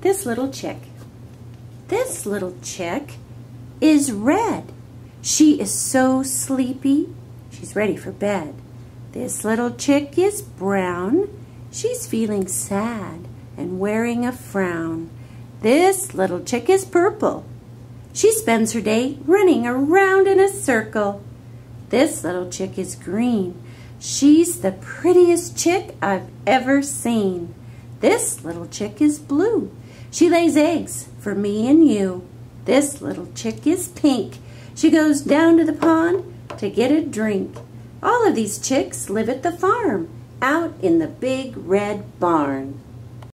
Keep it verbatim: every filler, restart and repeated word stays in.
this little chick. This little chick is red. She is so sleepy, she's ready for bed. This little chick is brown. She's feeling sad and wearing a frown. This little chick is purple. She spends her day running around in a circle. This little chick is green. She's the prettiest chick I've ever seen. This little chick is blue. She lays eggs for me and you. This little chick is pink. She goes down to the pond to get a drink. All of these chicks live at the farm, out in the big red barn.